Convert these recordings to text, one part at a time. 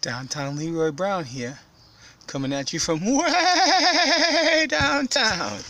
Downtown Leroy Brown here, coming at you from way downtown.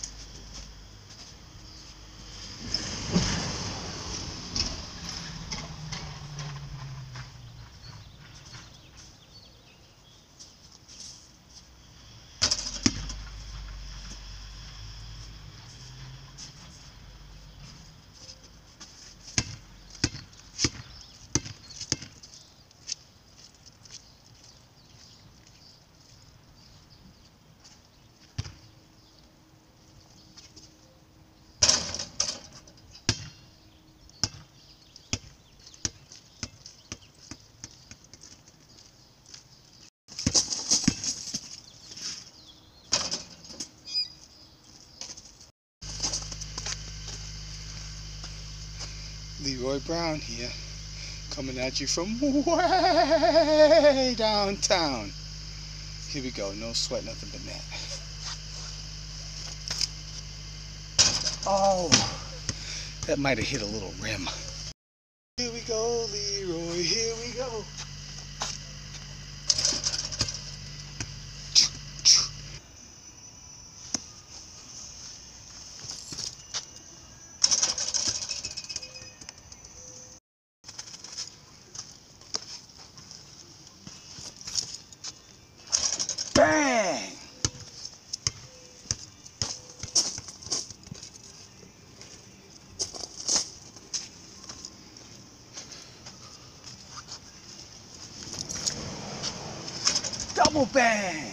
Leroy Brown here, coming at you from way downtown. Here we go, no sweat, nothing but that. Oh, that might have hit a little rim. Here we go, Leroy, here we go. Bang! Double bang!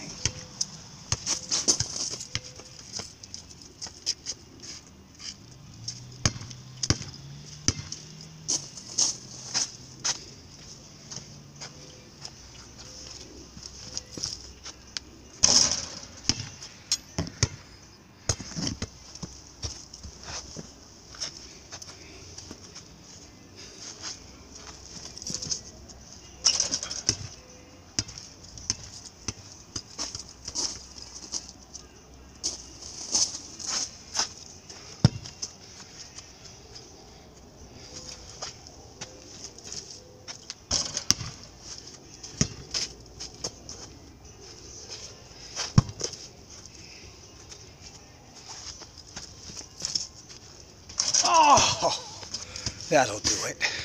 Oh, that'll do it.